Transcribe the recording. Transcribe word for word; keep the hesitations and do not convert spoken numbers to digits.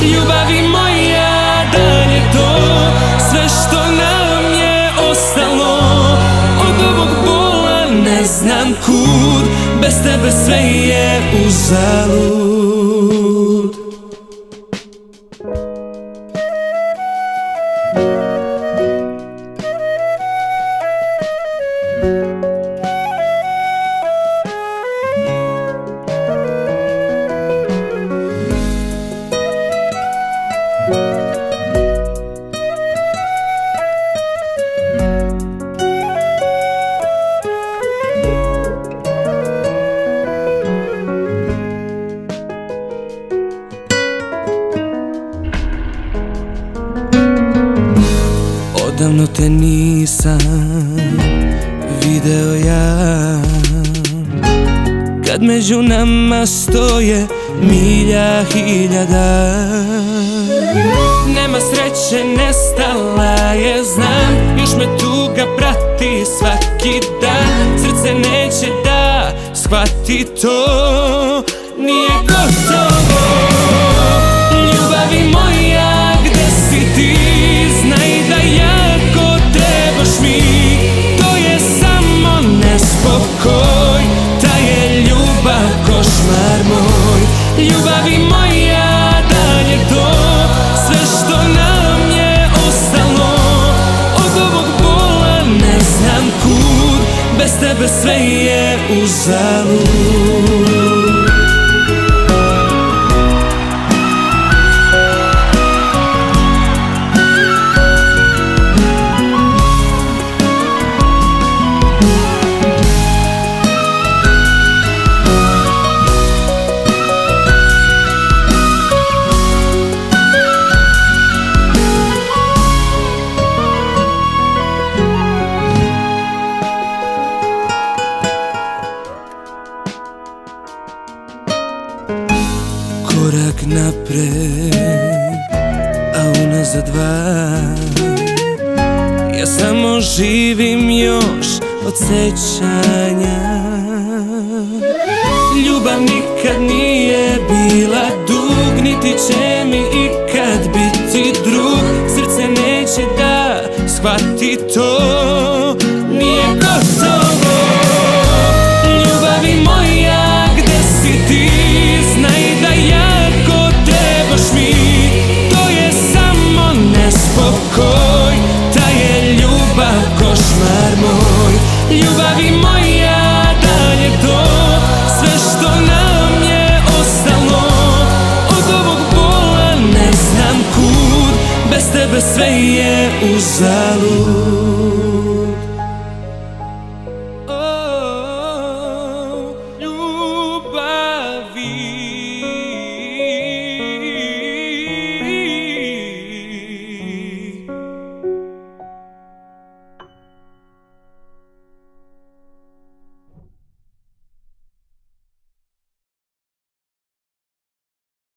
Ljubavi moja, da li je to sve što nam je ostalo? Od ovog bola ne znam kud, bez tebe sve je uzalud. Odavno te nisam video ja, kad među nama stoje milja hiljada. Nema sreće, nestala je, znam, još me tuga prati svaki dan. Srce neće da shvati to, nije gotovo. Ljubavi moja, gde si ti? Znaj da jako trebaš mi, to je samo nespokoj, ta je ljubav košmar moj. Ljubavi moja, da li je to sve što nam je ostalo? Od ovog bola ne znam kud, bez tebe sve je uzalud. Korak napred, a unazad dva. Ja samo živim još od sećanja. Ljubav nikad nije bila dug, niti će mi ikad biti drug. Srce neće da shvati to, nije gotovo. Ljubavi moja, gde si ti? Znaj da jako trebaš mi, to je samo nespokoj, ta je ljubav košmar moj. Ljubavi moja, da li je to sve što nam je ostalo? Od ovog bola ne znam kud, bez tebe sve je uzalud.